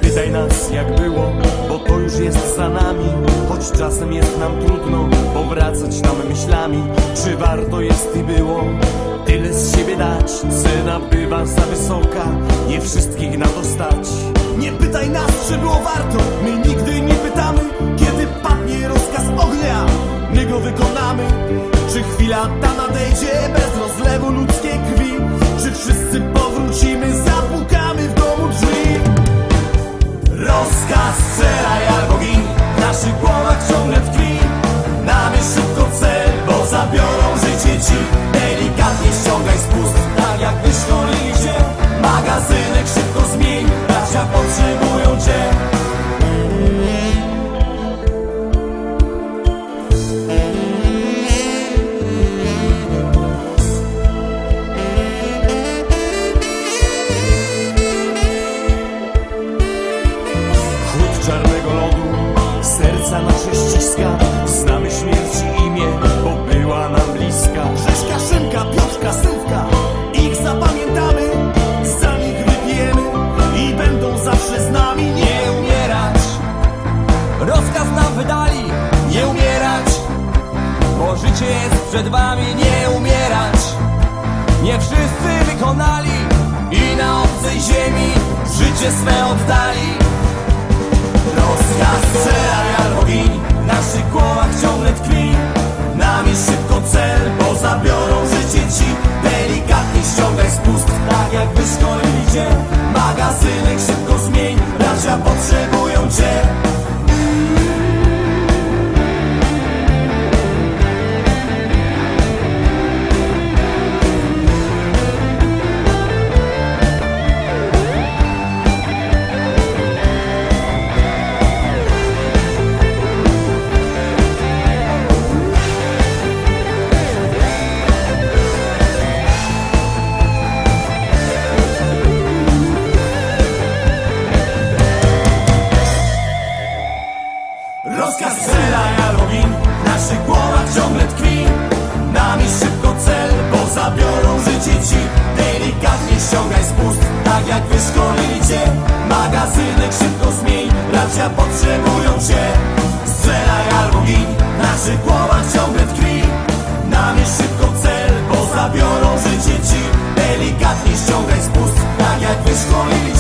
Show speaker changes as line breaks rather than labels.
pytaj nas jak było, bo to już jest za nami. Choć czasem jest nam trudno powracać tam myślami, czy warto jest i było tyle z siebie dać. Cena bywa za wysoka, nie wszystkich na to stać.
Nie pytaj nas, czy było warto, my nigdy nie pytamy. Kiedy padnie rozkaz ognia, my go wykonamy. Czy chwila ta nadejdzie bez rozlewu ludzkiej krwi? Czy wszyscy powrócimy, zapukamy w domu drzwi? Rozkaz strzelaj albo gin, w naszych głowach ciągle tkwi. Namierz szybko cel, bo zabiorą życie ci. Delikatnie ściągaj spust, tak jak wyszkolili cię. Magazynek szybko zmień, bracia potrzebują cię.
Czarnego lodu serca nasze ściska. Znamy śmierć i imię, bo była nam bliska.
Grześka, Szymka, Piotrka, Sylwka, ich zapamiętamy, za nich wypijemy i będą zawsze z nami. Nie umierać, rozkaz nam wydali, nie umierać, bo życie jest przed wami. Nie umierać, nie wszyscy wykonali i na obcej ziemi życie swe oddali. Rozkaz strzelaj albo gin, w naszych głowach ciągle tkwi. Namierz szybko cel, bo zabiorą życie ci. Delikatnie ściągaj spust, tak jak wyszkolili cię. Magazynek szybko zmień, bracia potrzebują cię. Rozkaz strzelaj albo gin, w naszych głowach ciągle tkwi. Namierz szybko cel, bo zabiorą życie ci. Delikatnie ściągaj spust, tak jak wyszkolili cię. Magazynek szybko zmień, bracia potrzebują cię. Strzelaj albo gin, w naszych głowach ciągle tkwi. Namierz szybko cel, bo zabiorą życie ci. Delikatnie ściągaj spust, tak jak wyszkolili cię.